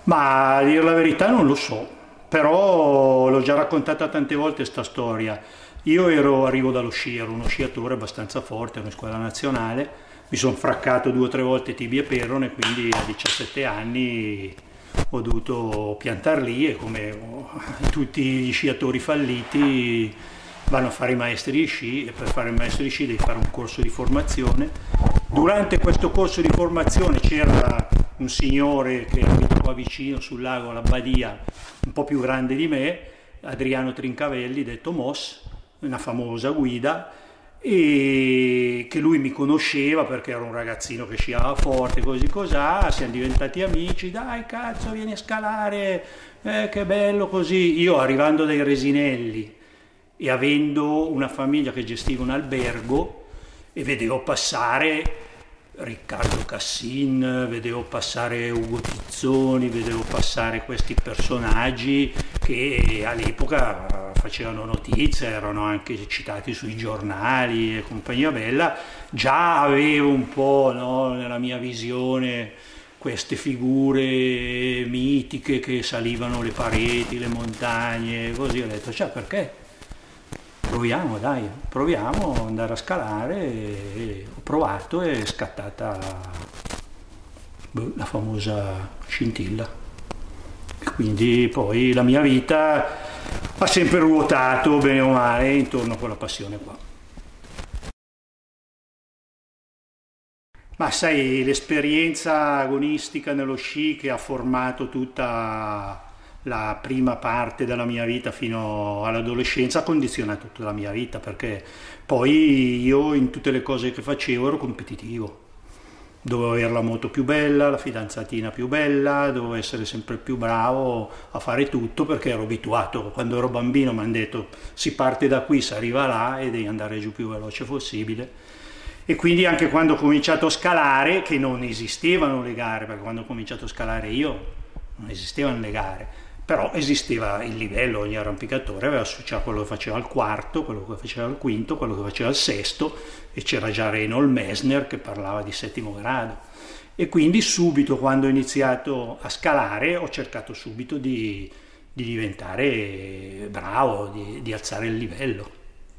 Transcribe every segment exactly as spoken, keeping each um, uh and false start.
Ma a dire la verità non lo so, però l'ho già raccontata tante volte sta storia. Io ero, arrivo dallo sci, ero uno sciatore abbastanza forte, ero in squadra nazionale, mi sono fraccato due o tre volte tibia e perone, quindi a diciassette anni ho dovuto piantar lì e come tutti gli sciatori falliti vanno a fare i maestri di sci e per fare il maestro di sci devi fare un corso di formazione. Durante questo corso di formazione c'era un signore che abita qua vicino sul lago, alla Badia, un po' più grande di me, Adriano Trincavelli, detto Moss, una famosa guida, e che lui mi conosceva perché era un ragazzino che sciava forte, così cos'ha, siamo diventati amici, dai cazzo vieni a scalare, eh, che bello così. Io arrivando dai Resinelli e avendo una famiglia che gestiva un albergo e vedevo passare Riccardo Cassin, vedevo passare Ugo Tizzoni, vedevo passare questi personaggi che all'epoca facevano notizie, erano anche citati sui giornali e compagnia bella. Già avevo un po', no, nella mia visione queste figure mitiche che salivano le pareti, le montagne, così ho detto, cioè perché? Proviamo, dai, proviamo ad andare a scalare e ho provato e è scattata boh, la famosa scintilla. E quindi poi la mia vita ha sempre ruotato, bene o male, intorno a quella passione qua. Ma sai, l'esperienza agonistica nello sci che ha formato tutta la prima parte della mia vita fino all'adolescenza ha condizionato tutta la mia vita, perché poi io in tutte le cose che facevo ero competitivo. Dovevo avere la moto più bella, la fidanzatina più bella, dovevo essere sempre più bravo a fare tutto perché ero abituato. Quando ero bambino mi hanno detto si parte da qui, si arriva là e devi andare giù più veloce possibile. E quindi anche quando ho cominciato a scalare, che non esistevano le gare, perché quando ho cominciato a scalare io non esistevano le gare, però esisteva il livello, ogni arrampicatore aveva c'era quello che faceva il quarto, quello che faceva il quinto, quello che faceva il sesto, e c'era già Reinhold Messner che parlava di settimo grado. E quindi subito quando ho iniziato a scalare ho cercato subito di, di diventare bravo, di, di alzare il livello.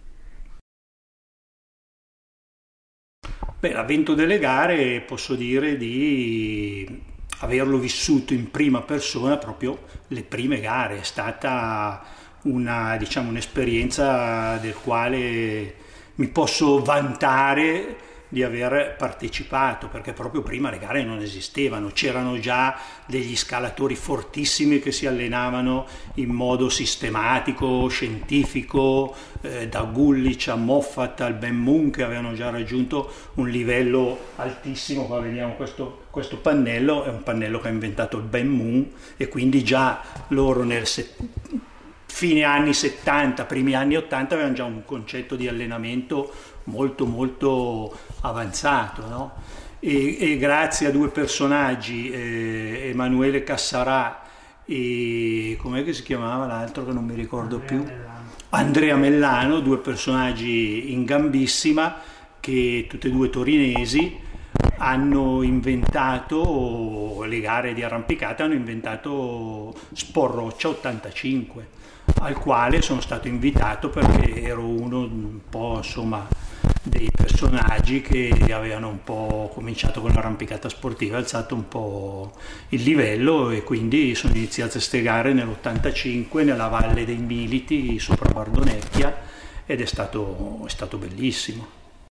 Beh, l'avvento delle gare posso dire di averlo vissuto in prima persona, proprio le prime gare. È stata una, diciamo, un'esperienza del quale mi posso vantare di aver partecipato, perché proprio prima le gare non esistevano, c'erano già degli scalatori fortissimi che si allenavano in modo sistematico, scientifico, eh, da Gullich a Moffat al Ben Moon, che avevano già raggiunto un livello altissimo. Qua vediamo questo, questo pannello, è un pannello che ha inventato il Ben Moon, e quindi già loro nel set... fine anni settanta, primi anni ottanta avevano già un concetto di allenamento molto molto avanzato, no? E, e grazie a due personaggi, eh, Emanuele Cassarà e com'è che si chiamava l'altro che non mi ricordo Andrea più Mellano. Andrea Mellano, due personaggi in gambissima, che tutti e due torinesi, hanno inventato le gare di arrampicata, hanno inventato Sporroccia ottantacinque, al quale sono stato invitato perché ero uno un po', insomma, dei personaggi che avevano un po' cominciato con l'arrampicata sportiva, alzato un po' il livello, e quindi sono iniziate queste gare nell'ottantacinque nella Valle dei Militi sopra Bardonecchia, ed è stato, è stato bellissimo.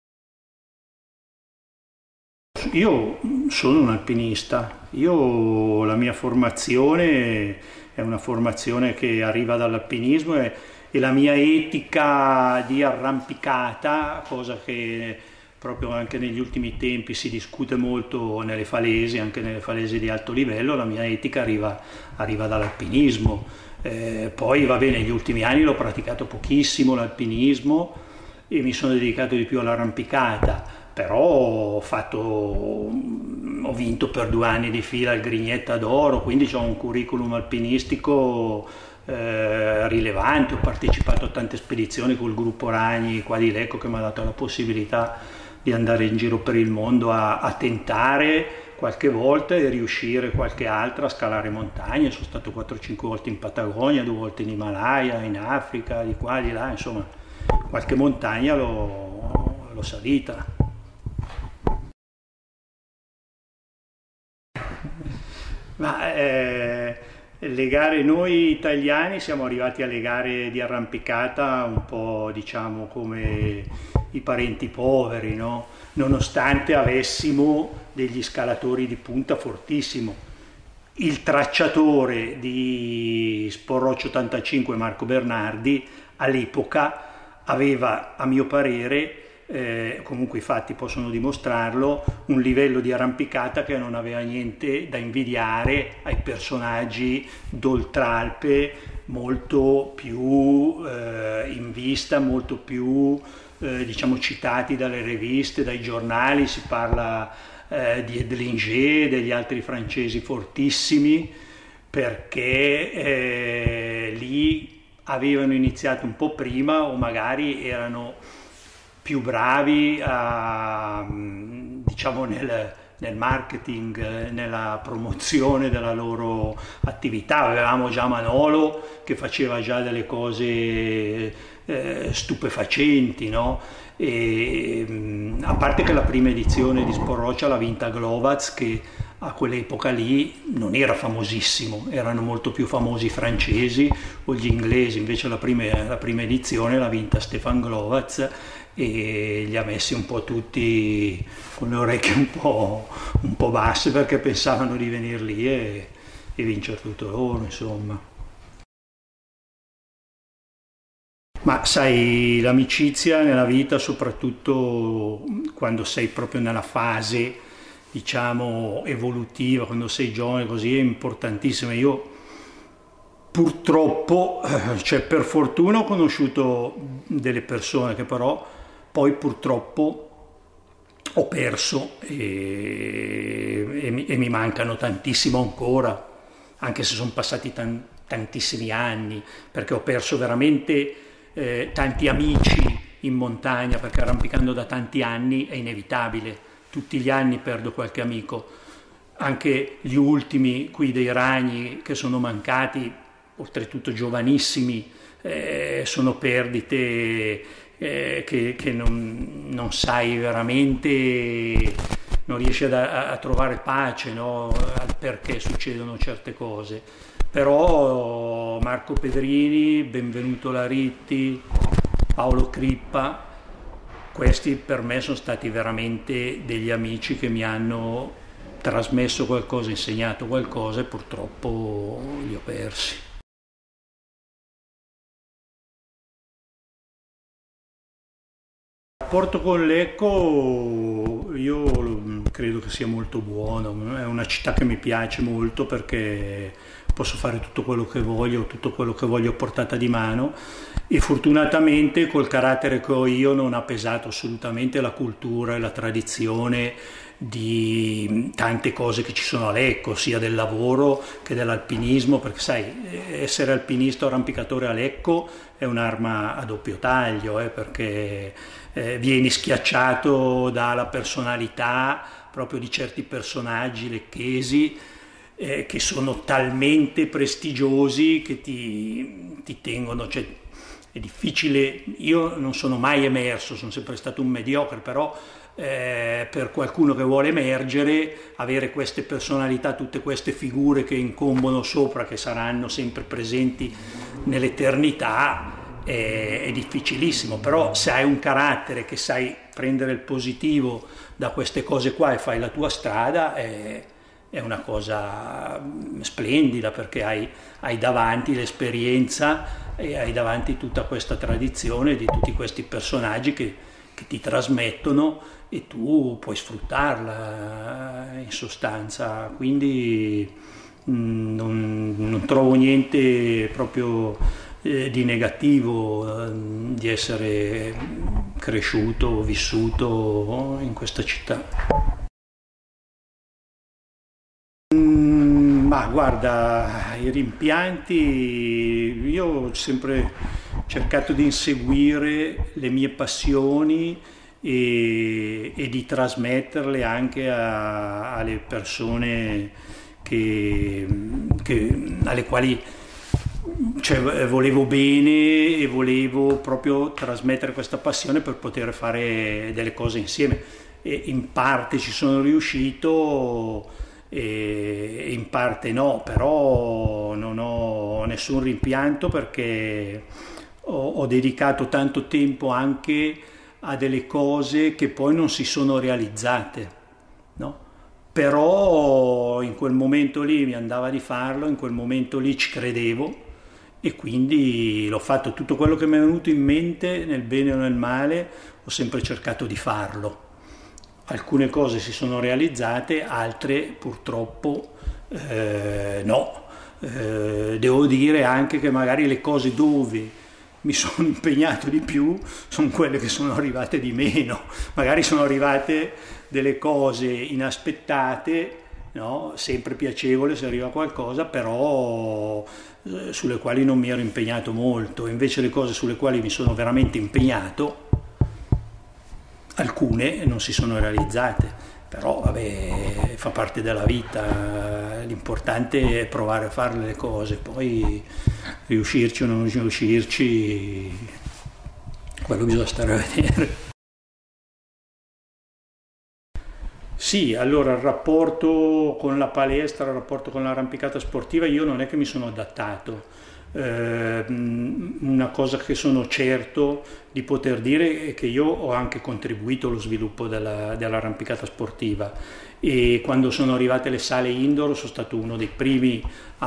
Io sono un alpinista, io la mia formazione è una formazione che arriva dall'alpinismo, e, e la mia etica di arrampicata, cosa che proprio anche negli ultimi tempi si discute molto nelle falesi, anche nelle falesi di alto livello, la mia etica arriva, arriva dall'alpinismo. Eh, poi va bene, negli ultimi anni l'ho praticato pochissimo l'alpinismo e mi sono dedicato di più all'arrampicata, però ho fatto, ho vinto per due anni di fila il Grignetta d'Oro, quindi ho un curriculum alpinistico eh, rilevante. Ho partecipato a tante spedizioni col gruppo Ragni qua di Lecco, che mi ha dato la possibilità di andare in giro per il mondo a, a tentare qualche volta e riuscire qualche altra a scalare montagne. Sono stato quattro cinque volte in Patagonia, due volte in Himalaya, in Africa, di qua, di là, insomma, qualche montagna l'ho, l'ho salita. Ma eh, le gare, noi italiani siamo arrivati alle gare di arrampicata un po', diciamo, come i parenti poveri, no? Nonostante avessimo degli scalatori di punta fortissimo. Il tracciatore di Sporroccio ottantacinque, Marco Bernardi, all'epoca aveva, a mio parere, eh, comunque i fatti possono dimostrarlo, un livello di arrampicata che non aveva niente da invidiare ai personaggi d'Oltralpe, molto più eh, in vista, molto più eh, diciamo citati dalle riviste, dai giornali. Si parla eh, di Edlinger, degli altri francesi fortissimi, perché eh, lì avevano iniziato un po' prima o magari erano più bravi a, diciamo, nel, nel marketing, nella promozione della loro attività. Avevamo già Manolo che faceva già delle cose eh, stupefacenti, no? E, a parte che la prima edizione di Sporroccia l'ha vinta Glovatz, che a quell'epoca lì non era famosissimo, erano molto più famosi i francesi o gli inglesi. Invece la prima, la prima edizione l'ha vinta Stefan Glovatz e li ha messi un po' tutti con le orecchie un po', un po' basse, perché pensavano di venire lì e, e vincere tutto loro, insomma. Ma sai, l'amicizia nella vita, soprattutto quando sei proprio nella fase, diciamo, evolutiva, quando sei giovane così, è importantissima. Io purtroppo, cioè per fortuna, ho conosciuto delle persone che però poi purtroppo ho perso e, e, mi, e mi mancano tantissimo ancora, anche se sono passati tan, tantissimi anni, perché ho perso veramente eh, tanti amici in montagna, perché arrampicando da tanti anni è inevitabile, tutti gli anni perdo qualche amico. Anche gli ultimi qui dei Ragni che sono mancati, oltretutto giovanissimi, eh, sono perdite eh, che, che non, non sai veramente, non riesci a, a trovare pace, no? Al perché succedono certe cose. Però Marco Pedrini, Benvenuto Laritti, Paolo Crippa, questi per me sono stati veramente degli amici che mi hanno trasmesso qualcosa, insegnato qualcosa, e purtroppo li ho persi. Il rapporto con Lecco io credo che sia molto buono, è una città che mi piace molto perché posso fare tutto quello che voglio, tutto quello che voglio a portata di mano, e fortunatamente col carattere che ho io non ha pesato assolutamente la cultura e la tradizione di tante cose che ci sono a Lecco, sia del lavoro che dell'alpinismo, perché sai, essere alpinista o arrampicatore a Lecco è un'arma a doppio taglio, eh, perché eh, vieni schiacciato dalla personalità proprio di certi personaggi lecchesi eh, che sono talmente prestigiosi che ti, ti tengono, cioè, è difficile. Io non sono mai emerso, sono sempre stato un mediocre, però Eh, per qualcuno che vuole emergere, avere queste personalità, tutte queste figure che incombono sopra, che saranno sempre presenti nell'eternità, è, è difficilissimo. Però se hai un carattere che sai prendere il positivo da queste cose qua e fai la tua strada, è, è una cosa splendida, perché hai, hai davanti l'esperienza e hai davanti tutta questa tradizione di tutti questi personaggi che, che ti trasmettono, e tu puoi sfruttarla in sostanza. Quindi mh, non, non trovo niente proprio eh, di negativo eh, di essere cresciuto, vissuto in questa città. Mm, ma guarda, i rimpianti, io ho sempre cercato di inseguire le mie passioni e, e di trasmetterle anche a, alle persone che, che, alle quali cioè, volevo bene e volevo proprio trasmettere questa passione per poter fare delle cose insieme, e in parte ci sono riuscito e in parte no, però non ho nessun rimpianto perché ho, ho dedicato tanto tempo anche a delle cose che poi non si sono realizzate, no? Però in quel momento lì mi andava di farlo, in quel momento lì ci credevo e quindi l'ho fatto. Tutto quello che mi è venuto in mente, nel bene o nel male, ho sempre cercato di farlo. Alcune cose si sono realizzate, altre purtroppo eh, no. Eh, devo dire anche che magari le cose dove mi sono impegnato di più sono quelle che sono arrivate di meno. Magari sono arrivate delle cose inaspettate, no? Sempre piacevole se arriva qualcosa, però eh, sulle quali non mi ero impegnato molto. Invece le cose sulle quali mi sono veramente impegnato, alcune non si sono realizzate. Però vabbè, fa parte della vita, l'importante è provare a fare le cose, poi riuscirci o non riuscirci, quello bisogna stare a vedere. Sì, allora il rapporto con la palestra, il rapporto con l'arrampicata sportiva, io non è che mi sono adattato. Eh, una cosa che sono certo di poter dire è che io ho anche contribuito allo sviluppo della, dell'arrampicata sportiva, e quando sono arrivate le sale indoor sono stato uno dei primi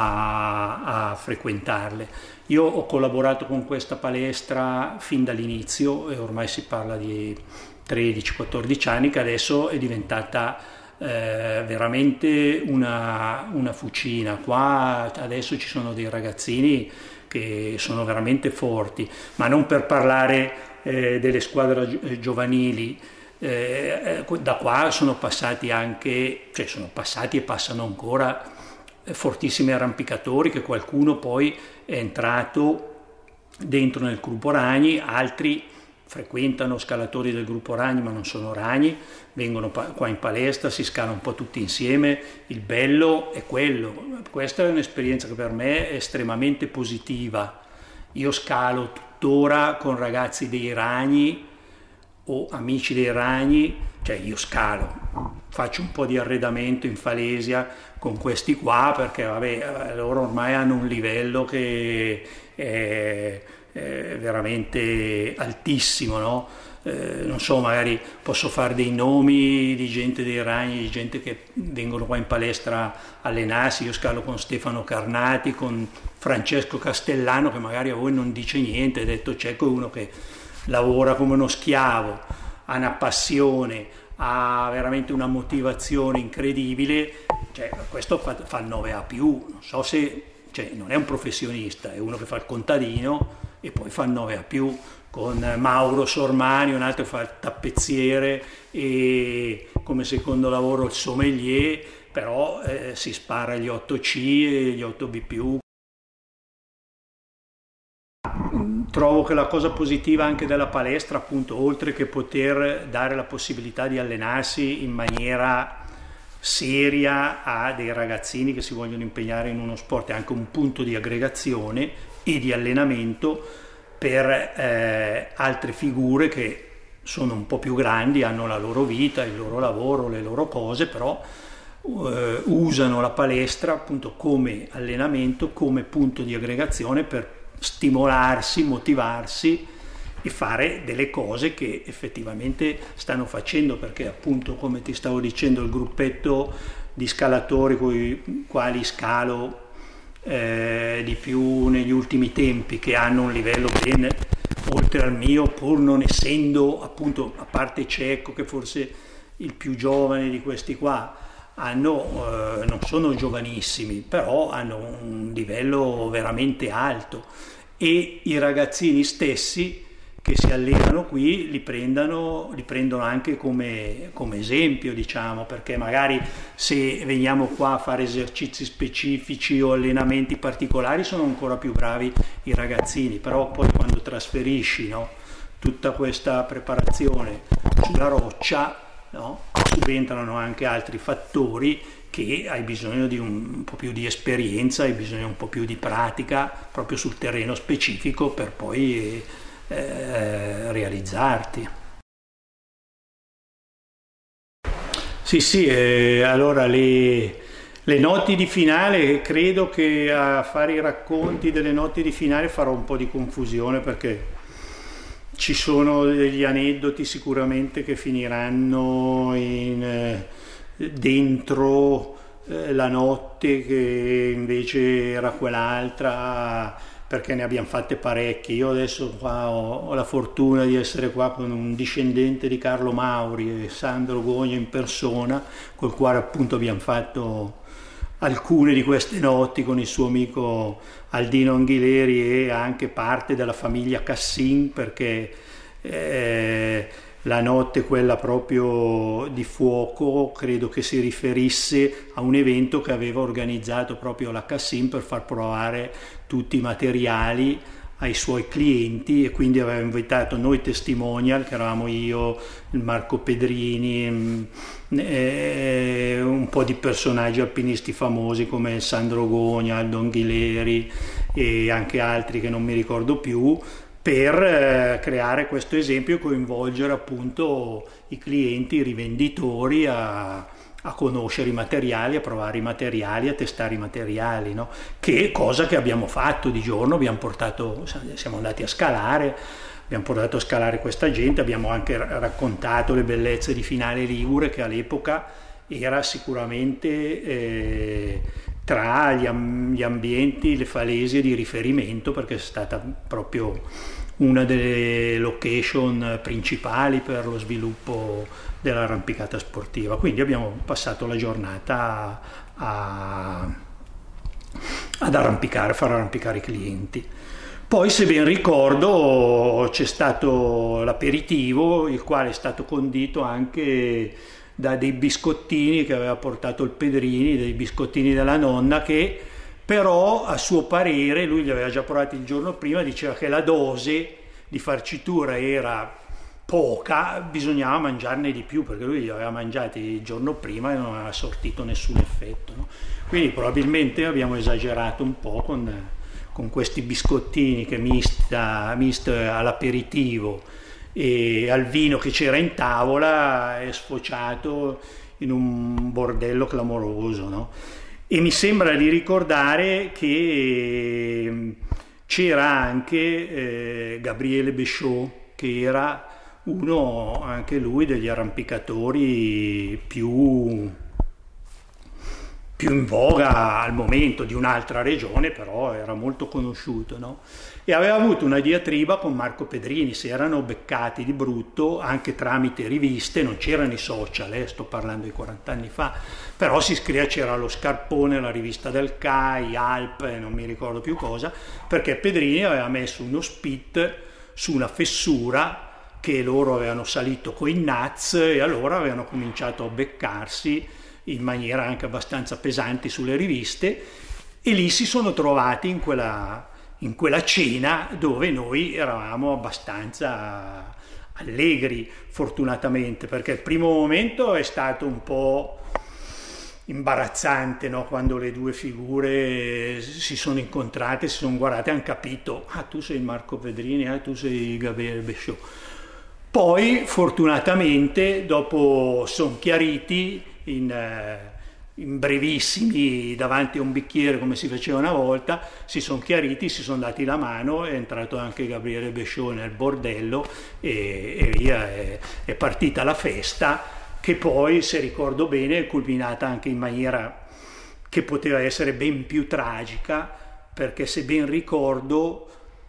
a, a frequentarle. Io ho collaborato con questa palestra fin dall'inizio e ormai si parla di tredici quattordici anni, che adesso è diventata eh, veramente una, una fucina. Qua adesso ci sono dei ragazzini che sono veramente forti, ma non per parlare eh, delle squadre giovanili. Eh, da qua sono passati anche, cioè sono passati e passano ancora eh, fortissimi arrampicatori, che qualcuno poi è entrato dentro nel gruppo Ragni, altri frequentano scalatori del gruppo Ragni ma non sono Ragni, vengono qua in palestra, si scala un po' tutti insieme. Il bello è quello, questa è un'esperienza che per me è estremamente positiva. Io scalo tuttora con ragazzi dei Ragni o amici dei Ragni, cioè io scalo, faccio un po' di arredamento in falesia con questi qua perché vabbè, loro ormai hanno un livello che è Eh, veramente altissimo, no? Eh, non so, magari posso fare dei nomi di gente dei Ragni, di gente che vengono qua in palestra a allenarsi. Io scalo con Stefano Carnati, con Francesco Castellano, che magari a voi non dice niente. Detto Cecco è uno che lavora come uno schiavo, ha una passione, ha veramente una motivazione incredibile, cioè, questo fa, fa il nove A più, non so se, cioè, non è un professionista, è uno che fa il contadino e poi fa il nove A più, con Mauro Sormani, un altro che fa il tappezziere e come secondo lavoro il sommelier, però eh, si spara gli otto C e gli otto B più. Trovo che la cosa positiva anche della palestra, appunto, oltre che poter dare la possibilità di allenarsi in maniera seria a dei ragazzini che si vogliono impegnare in uno sport, è anche un punto di aggregazione e di allenamento per eh, altre figure che sono un po' più grandi, hanno la loro vita, il loro lavoro, le loro cose, però eh, usano la palestra appunto come allenamento, come punto di aggregazione per stimolarsi, motivarsi e fare delle cose che effettivamente stanno facendo, perché appunto, come ti stavo dicendo, il gruppetto di scalatori con i quali scalo eh, di più negli ultimi tempi, che hanno un livello ben oltre al mio, pur non essendo, appunto, a parte Cecco che forse il più giovane di questi qua, hanno, eh, non sono giovanissimi, però hanno un livello veramente alto, e i ragazzini stessi che si allenano qui li prendono, li prendono anche come, come esempio, diciamo, perché magari se veniamo qua a fare esercizi specifici o allenamenti particolari sono ancora più bravi i ragazzini, però poi quando trasferisci, no, tutta questa preparazione sulla roccia, no? Subentrano anche altri fattori che hai bisogno di un, un po' più di esperienza, hai bisogno di un po' più di pratica proprio sul terreno specifico per poi eh, realizzarti. Sì, sì, eh, allora le, le notti di finale, credo che a fare i racconti delle notti di finale farò un po' di confusione, perché ci sono degli aneddoti sicuramente che finiranno in, eh, dentro eh, la notte che invece era quell'altra, perché ne abbiamo fatte parecchie. Io adesso qua ho, ho la fortuna di essere qua con un discendente di Carlo Mauri e Sandro Gogna in persona, col quale appunto abbiamo fatto alcune di queste notti con il suo amico Aldino Anghileri e anche parte della famiglia Cassin, perché eh, la notte quella proprio di fuoco credo che si riferisse a un evento che aveva organizzato proprio la Cassin per far provare tutti i materiali ai suoi clienti, e quindi aveva invitato noi testimonial, che eravamo io, il Marco Pedrini, eh, un po' di personaggi alpinisti famosi come Sandro Gogna, Aldo Anghileri e anche altri che non mi ricordo più, per eh, creare questo esempio e coinvolgere appunto i clienti, i rivenditori a a conoscere i materiali, a provare i materiali, a testare i materiali, no? Che cosa che abbiamo fatto di giorno, abbiamo portato, siamo andati a scalare, abbiamo portato a scalare questa gente, abbiamo anche raccontato le bellezze di Finale Ligure, che all'epoca era sicuramente eh, tra gli, am gli ambienti, le falesie di riferimento, perché è stata proprio una delle location principali per lo sviluppo dell'arrampicata sportiva. Quindi abbiamo passato la giornata a, ad arrampicare, a far arrampicare i clienti. Poi, se ben ricordo, c'è stato l'aperitivo, il quale è stato condito anche da dei biscottini che aveva portato il Pedrini, dei biscottini della nonna, che però a suo parere, lui li aveva già provati il giorno prima, diceva che la dose di farcitura era poca, bisognava mangiarne di più, perché lui li aveva mangiati il giorno prima e non aveva sortito nessun effetto, no? Quindi probabilmente abbiamo esagerato un po' con, con questi biscottini che mista, mist all'aperitivo e al vino che c'era in tavola, è sfociato in un bordello clamoroso, no? E mi sembra di ricordare che c'era anche eh, Gabriele Béchot, che era uno anche lui degli arrampicatori più, più in voga al momento, di un'altra regione, però era molto conosciuto, no? E aveva avuto una diatriba con Marco Pedrini, si erano beccati di brutto anche tramite riviste, non c'erano i social, eh, sto parlando di quaranta anni fa, però si scriveva, c'era lo Scarpone, la rivista del C A I, Alp, non mi ricordo più cosa, perché Pedrini aveva messo uno spit su una fessura che loro avevano salito con i Nats, e allora avevano cominciato a beccarsi in maniera anche abbastanza pesante sulle riviste, e lì si sono trovati in quella, in quella cena dove noi eravamo abbastanza allegri, fortunatamente, perché il primo momento è stato un po' imbarazzante, no? Quando le due figure si sono incontrate, si sono guardate, hanno capito: ah, tu sei Marco Pedrini, ah, tu sei Gabriele Béchot. Poi fortunatamente dopo sono chiariti in, eh, in brevissimi, davanti a un bicchiere come si faceva una volta, si sono chiariti, si sono dati la mano, è entrato anche Gabriele Béchot nel bordello e, e via, è, è partita la festa, che poi, se ricordo bene, è culminata anche in maniera che poteva essere ben più tragica, perché se ben ricordo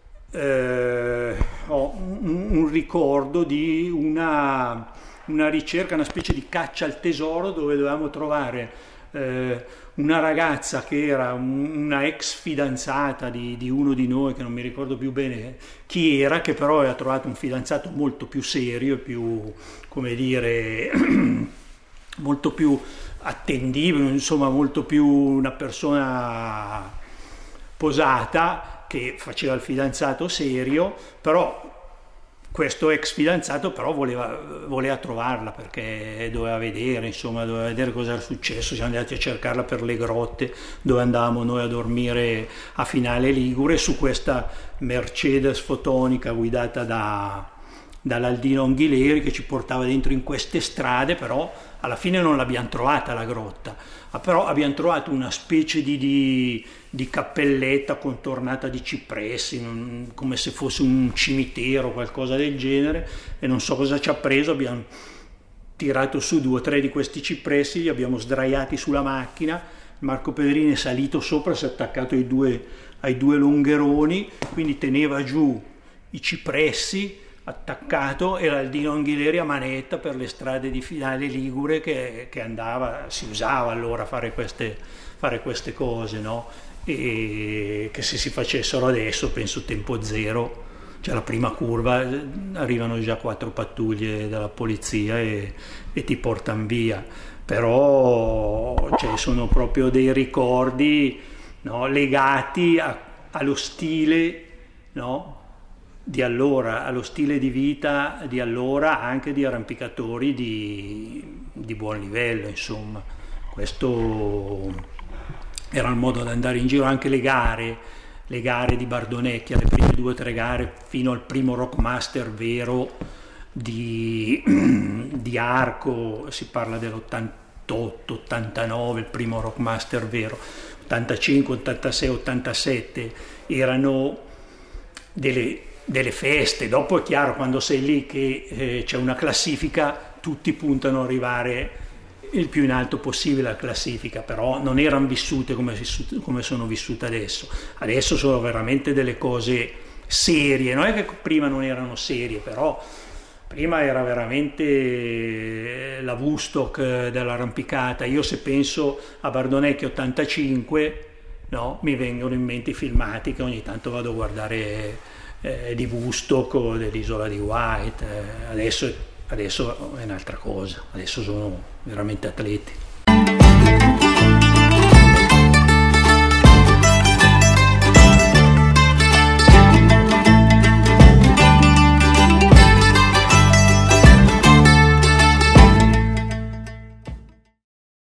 eh, ho un, un ricordo di una, una ricerca, una specie di caccia al tesoro, dove dovevamo trovare eh, una ragazza che era un, una ex fidanzata di, di uno di noi, che non mi ricordo più bene chi era, che però aveva trovato un fidanzato molto più serio, più, come dire, molto più attendibile, insomma molto più una persona posata, che faceva il fidanzato serio, però questo ex fidanzato però voleva, voleva trovarla perché doveva vedere, insomma, doveva vedere cosa era successo. Siamo andati a cercarla per le grotte dove andavamo noi a dormire a Finale Ligure, su questa Mercedes fotonica guidata da, dall'Aldino Anghileri, che ci portava dentro in queste strade. Però alla fine non l'abbiamo trovata la grotta, ma però abbiamo trovato una specie di, di, di cappelletta contornata di cipressi, non, come se fosse un cimitero o qualcosa del genere, e non so cosa ci ha preso. Abbiamo tirato su due o tre di questi cipressi, li abbiamo sdraiati sulla macchina, Marco Pedrini è salito sopra, si è attaccato ai due, ai due longheroni, quindi teneva giù i cipressi attaccato, e l'Aldino Anghileri a manetta per le strade di Finale Ligure, che, che andava, si usava allora a fare queste, fare queste cose, no? E che se si facessero adesso, penso tempo zero, cioè la prima curva arrivano già quattro pattuglie della polizia e, e ti portano via. Però cioè, sono proprio dei ricordi, no? Legati a, allo stile, no? Di allora, allo stile di vita di allora, anche di arrampicatori di, di buon livello, insomma. Questo era il modo di andare in giro. Anche le gare, le gare di Bardonecchia, le prime due o tre gare fino al primo Rockmaster vero di, di Arco, si parla dell'ottantotto ottantanove, il primo Rockmaster vero, ottantacinque ottantasei ottantasette, erano delle delle feste. Dopo è chiaro, quando sei lì che eh, c'è una classifica, tutti puntano ad arrivare il più in alto possibile la classifica, però non erano vissute come, come sono vissute adesso. Adesso sono veramente delle cose serie, non è che prima non erano serie, però prima era veramente la Woodstock dell'arrampicata. Io se penso a Bardonecchia ottantacinque, no, mi vengono in mente i filmati che ogni tanto vado a guardare Eh, di Woodstock o dell'isola di White. Eh, adesso, adesso è un'altra cosa, adesso sono veramente atleti.